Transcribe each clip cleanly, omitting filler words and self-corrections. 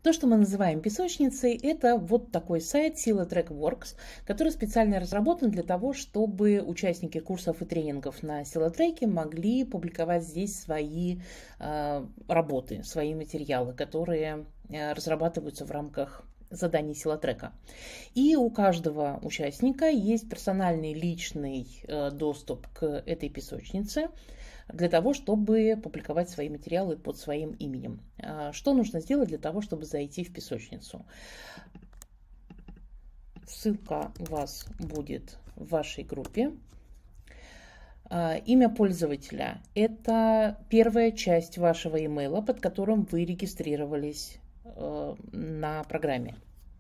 То, что мы называем песочницей, это вот такой сайт Sila Track Works, который специально разработан для того, чтобы участники курсов и тренингов на Sila Track могли публиковать здесь свои работы, свои материалы, которые разрабатываются в рамках заданий Sila Track. И у каждого участника есть персональный личный доступ к этой песочнице для того, чтобы публиковать свои материалы под своим именем. Что нужно сделать для того, чтобы зайти в песочницу? Ссылка у вас будет в вашей группе. Имя пользователя – это первая часть вашего имейла, под которым вы регистрировались на программе.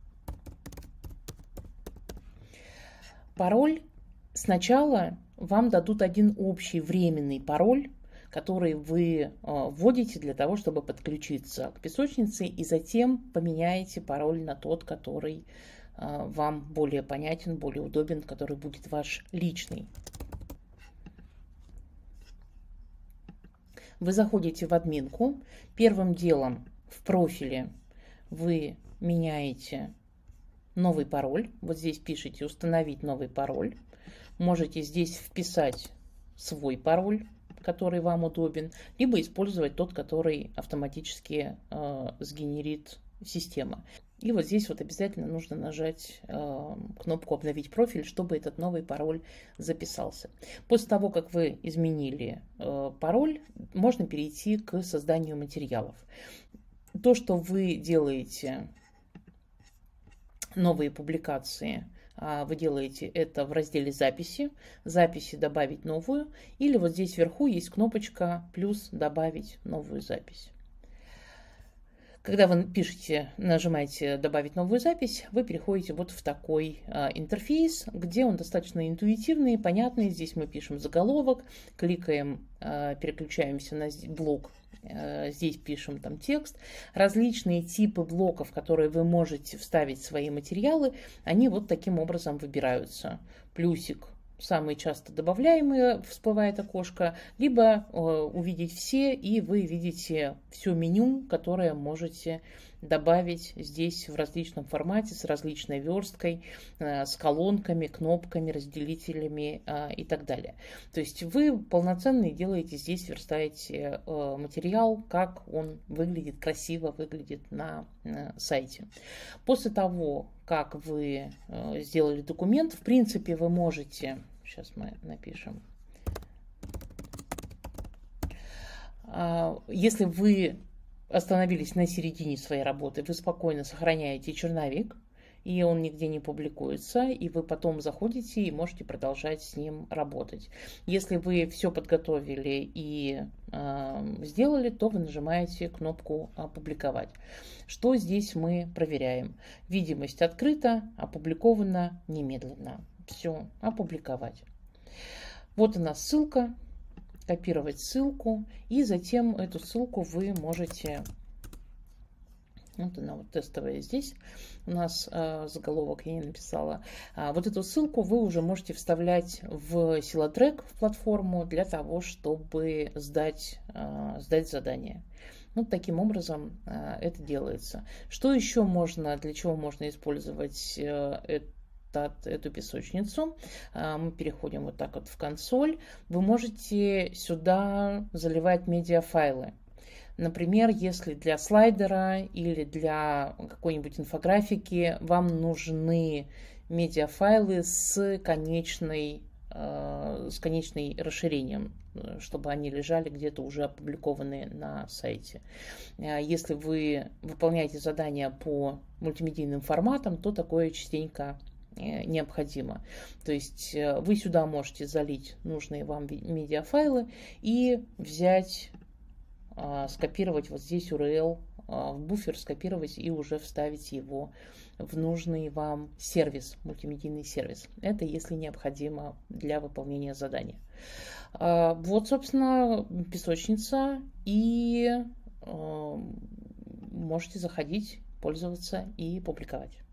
Пароль сначала вам дадут один общий временный пароль, который вы вводите для того, чтобы подключиться к песочнице, и затем поменяете пароль на тот, который вам более понятен, более удобен, который будет ваш личный. Вы заходите в админку. Первым делом в профиле вы меняете новый пароль. Вот здесь пишите «Установить новый пароль». Можете здесь вписать свой пароль, который вам удобен, либо использовать тот, который автоматически сгенерит система. И вот здесь вот обязательно нужно нажать кнопку «Обновить профиль», чтобы этот новый пароль записался. После того, как вы изменили пароль, можно перейти к созданию материалов. То, что вы делаете, новые публикации, вы делаете это в разделе «Записи», «Записи», «Добавить новую», или вот здесь вверху есть кнопочка «Плюс добавить новую запись». Когда вы пишете, нажимаете «Добавить новую запись», вы переходите вот в такой интерфейс, где он достаточно интуитивный, понятный. Здесь мы пишем заголовок, кликаем, переключаемся на блок. Здесь пишем там текст. Различные типы блоков, которые вы можете вставить в свои материалы, они вот таким образом выбираются. Плюсик — самые часто добавляемые, всплывает окошко, либо увидеть все, и вы видите все меню, которое можете добавить здесь в различном формате, с различной версткой, с колонками, кнопками, разделителями и так далее. То есть вы полноценно делаете здесь, верстаете материал, как он выглядит, красиво выглядит на сайте. После того, как вы сделали документ, в принципе, вы можете, сейчас мы напишем, если вы остановились на середине своей работы, вы спокойно сохраняете черновик, и он нигде не публикуется, и вы потом заходите и можете продолжать с ним работать. Если вы все подготовили и сделали, то вы нажимаете кнопку «Опубликовать». Что здесь мы проверяем? Видимость открыта, опубликована немедленно. Все, опубликовать. Вот у нас ссылка. Копировать ссылку, и затем эту ссылку вы можете, вот она вот тестовая здесь, у нас заголовок я не написала, вот эту ссылку вы уже можете вставлять в Sila Track, в платформу, для того, чтобы сдать задание. Вот таким образом это делается. Что еще можно, для чего можно использовать эту песочницу? Мы переходим вот так вот в консоль. Вы можете сюда заливать медиафайлы. Например, если для слайдера или для какой-нибудь инфографики вам нужны медиафайлы с конечным расширением, чтобы они лежали где-то уже опубликованные на сайте. Если вы выполняете задания по мультимедийным форматам, то такое частенько необходимо. То есть вы сюда можете залить нужные вам медиафайлы и взять, скопировать вот здесь URL в буфер, скопировать и уже вставить его в нужный вам сервис, мультимедийный сервис. Это если необходимо для выполнения задания. Вот, собственно, песочница, и можете заходить, пользоваться и публиковать.